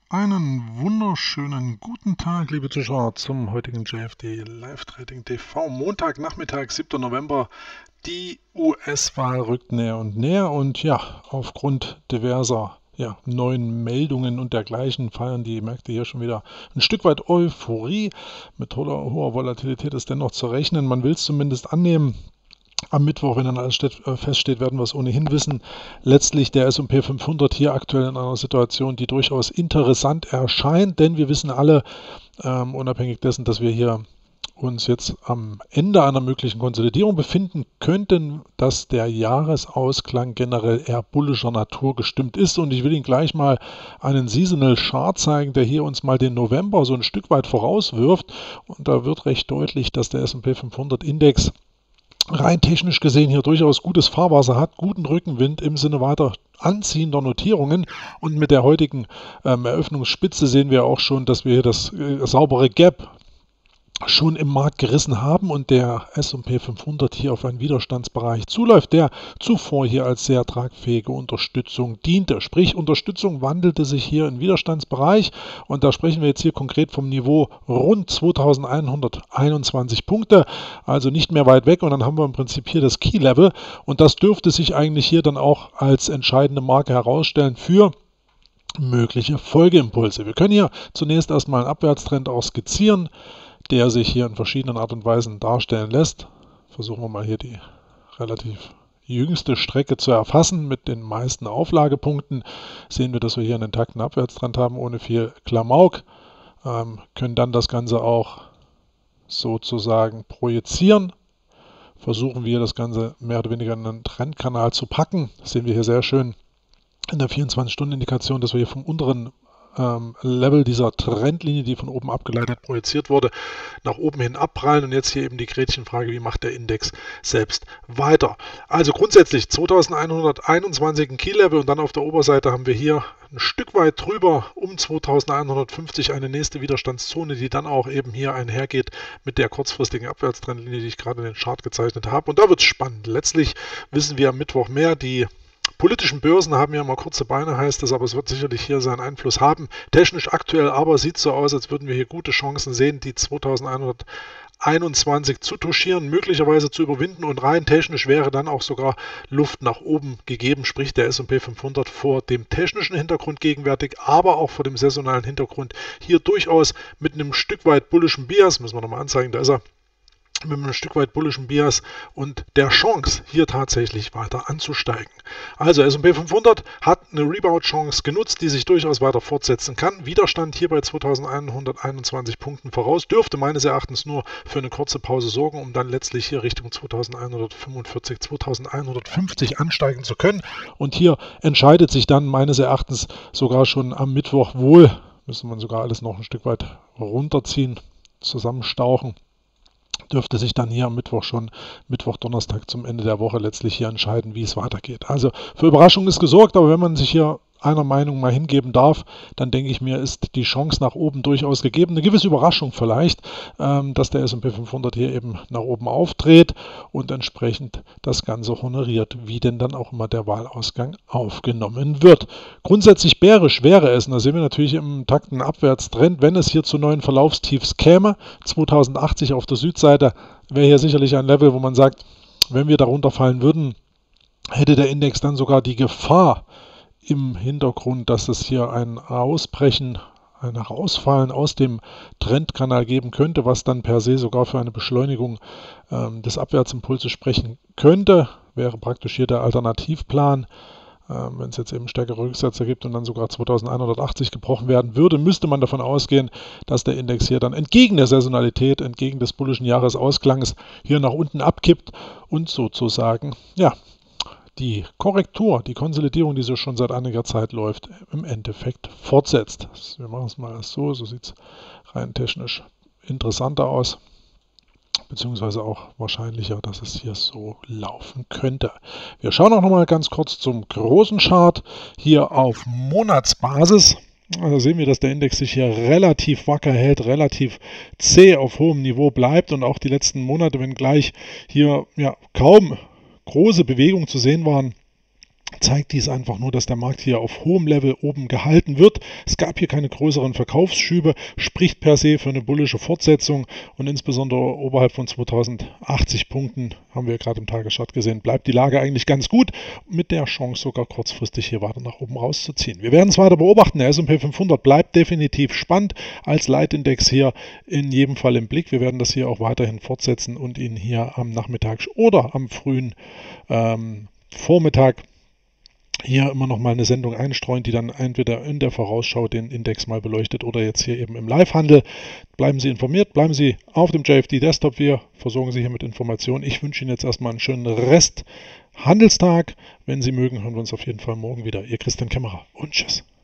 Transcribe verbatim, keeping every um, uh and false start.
Einen wunderschönen guten Tag, liebe Zuschauer, zum heutigen J F D Live Trading T V. Montagnachmittag, siebter November. Die U S-Wahl rückt näher und näher und ja, aufgrund diverser ja, neuen Meldungen und dergleichen feiern die Märkte hier schon wieder ein Stück weit Euphorie. Mit hoher, hoher Volatilität ist dennoch zu rechnen. Man will es zumindest annehmen. Am Mittwoch, wenn dann alles steht, äh, feststeht, werden wir es ohnehin wissen. Letztlich der S und P fünfhundert hier aktuell in einer Situation, die durchaus interessant erscheint, denn wir wissen alle, ähm, unabhängig dessen, dass wir hier uns jetzt am Ende einer möglichen Konsolidierung befinden könnten, dass der Jahresausklang generell eher bullischer Natur gestimmt ist. Und ich will Ihnen gleich mal einen Seasonal Chart zeigen, der hier uns mal den November so ein Stück weit vorauswirft. Und da wird recht deutlich, dass der S und P fünfhundert Index rein technisch gesehen hier durchaus gutes Fahrwasser hat, guten Rückenwind im Sinne weiter anziehender Notierungen, und mit der heutigen ähm, Eröffnungsspitze sehen wir auch schon, dass wir hier das äh, saubere Gap schon im Markt gerissen haben und der S und P fünfhundert hier auf einen Widerstandsbereich zuläuft, der zuvor hier als sehr tragfähige Unterstützung diente. Sprich, Unterstützung wandelte sich hier in Widerstandsbereich, und da sprechen wir jetzt hier konkret vom Niveau rund zweitausendeinhunderteinundzwanzig Punkte, also nicht mehr weit weg, und dann haben wir im Prinzip hier das Key Level, und das dürfte sich eigentlich hier dann auch als entscheidende Marke herausstellen für mögliche Folgeimpulse. Wir können hier zunächst erstmal einen Abwärtstrend auch skizzieren, der sich hier in verschiedenen Art und Weisen darstellen lässt. Versuchen wir mal hier die relativ jüngste Strecke zu erfassen mit den meisten Auflagepunkten. Sehen wir, dass wir hier einen intakten Abwärtstrend haben, ohne viel Klamauk. Ähm, können dann das Ganze auch sozusagen projizieren. Versuchen wir das Ganze mehr oder weniger in einen Trendkanal zu packen. Das sehen wir hier sehr schön in der vierundzwanzig-Stunden-Indikation, dass wir hier vom unteren Level dieser Trendlinie, die von oben abgeleitet projiziert wurde, nach oben hin abprallen, und jetzt hier eben die Gretchenfrage, wie macht der Index selbst weiter. Also grundsätzlich zweitausendeinhunderteinundzwanzig ein Key-Level, und dann auf der Oberseite haben wir hier ein Stück weit drüber um zweitausendeinhundertfünfzig eine nächste Widerstandszone, die dann auch eben hier einhergeht mit der kurzfristigen Abwärtstrendlinie, die ich gerade in den Chart gezeichnet habe. Und da wird es spannend. Letztlich wissen wir am Mittwoch mehr. Die politischen Börsen haben ja immer kurze Beine, heißt es, aber es wird sicherlich hier seinen Einfluss haben. Technisch aktuell aber sieht es so aus, als würden wir hier gute Chancen sehen, die zweitausendeinhunderteinundzwanzig zu touchieren, möglicherweise zu überwinden, und rein technisch wäre dann auch sogar Luft nach oben gegeben, sprich der S und P fünfhundert vor dem technischen Hintergrund gegenwärtig, aber auch vor dem saisonalen Hintergrund hier durchaus mit einem Stück weit bullischen Bias, müssen wir nochmal anzeigen, da ist er, mit einem Stück weit bullischen Bias und der Chance, hier tatsächlich weiter anzusteigen. Also S und P fünfhundert hat eine Rebound-Chance genutzt, die sich durchaus weiter fortsetzen kann. Widerstand hier bei zweitausendeinhunderteinundzwanzig Punkten voraus, dürfte meines Erachtens nur für eine kurze Pause sorgen, um dann letztlich hier Richtung zweitausendeinhundertfünfundvierzig, zweitausendeinhundertfünfzig ansteigen zu können. Und hier entscheidet sich dann meines Erachtens sogar schon am Mittwoch wohl, müsste man sogar alles noch ein Stück weit runterziehen, zusammenstauchen, dürfte sich dann hier am Mittwoch schon, Mittwoch, Donnerstag zum Ende der Woche letztlich hier entscheiden, wie es weitergeht. Also für Überraschung ist gesorgt, aber wenn man sich hier einer Meinung mal hingeben darf, dann denke ich mir, ist die Chance nach oben durchaus gegeben. Eine gewisse Überraschung vielleicht, ähm, dass der S und P fünfhundert hier eben nach oben aufdreht und entsprechend das Ganze honoriert, wie denn dann auch immer der Wahlausgang aufgenommen wird. Grundsätzlich bärisch wäre es, und da sehen wir natürlich im takten Abwärtstrend, wenn es hier zu neuen Verlaufstiefs käme. zweitausendachtzig auf der Südseite wäre hier sicherlich ein Level, wo man sagt, wenn wir darunter fallen würden, hätte der Index dann sogar die Gefahr im Hintergrund, dass es hier ein Ausbrechen, ein Herausfallen aus dem Trendkanal geben könnte, was dann per se sogar für eine Beschleunigung ähm, des Abwärtsimpulses sprechen könnte, wäre praktisch hier der Alternativplan. Ähm, wenn es jetzt eben stärkere Rücksetzer gibt und dann sogar zweitausendeinhundertachtzig gebrochen werden würde, müsste man davon ausgehen, dass der Index hier dann entgegen der Saisonalität, entgegen des bullischen Jahresausklangs hier nach unten abkippt und sozusagen, ja, die Korrektur, die Konsolidierung, die so schon seit einiger Zeit läuft, im Endeffekt fortsetzt. Wir machen es mal so, so sieht es rein technisch interessanter aus, beziehungsweise auch wahrscheinlicher, dass es hier so laufen könnte. Wir schauen auch nochmal ganz kurz zum großen Chart hier auf Monatsbasis. Also sehen wir, dass der Index sich hier relativ wacker hält, relativ zäh auf hohem Niveau bleibt, und auch die letzten Monate, wenngleich hier ja kaum große Bewegungen zu sehen waren, zeigt dies einfach nur, dass der Markt hier auf hohem Level oben gehalten wird. Es gab hier keine größeren Verkaufsschübe, spricht per se für eine bullische Fortsetzung und insbesondere oberhalb von zweitausendachtzig Punkten, haben wir gerade im Tageschart gesehen, bleibt die Lage eigentlich ganz gut, mit der Chance sogar kurzfristig hier weiter nach oben rauszuziehen. Wir werden es weiter beobachten. Der S und P fünfhundert bleibt definitiv spannend als Leitindex hier in jedem Fall im Blick. Wir werden das hier auch weiterhin fortsetzen und ihn hier am Nachmittag oder am frühen ähm, Vormittag hier immer noch mal eine Sendung einstreuen, die dann entweder in der Vorausschau den Index mal beleuchtet oder jetzt hier eben im Live-Handel. Bleiben Sie informiert, bleiben Sie auf dem J F D Desktop. Wir versorgen Sie hier mit Informationen. Ich wünsche Ihnen jetzt erstmal einen schönen Rest Handelstag. Wenn Sie mögen, hören wir uns auf jeden Fall morgen wieder. Ihr Christian Kämmerer und tschüss.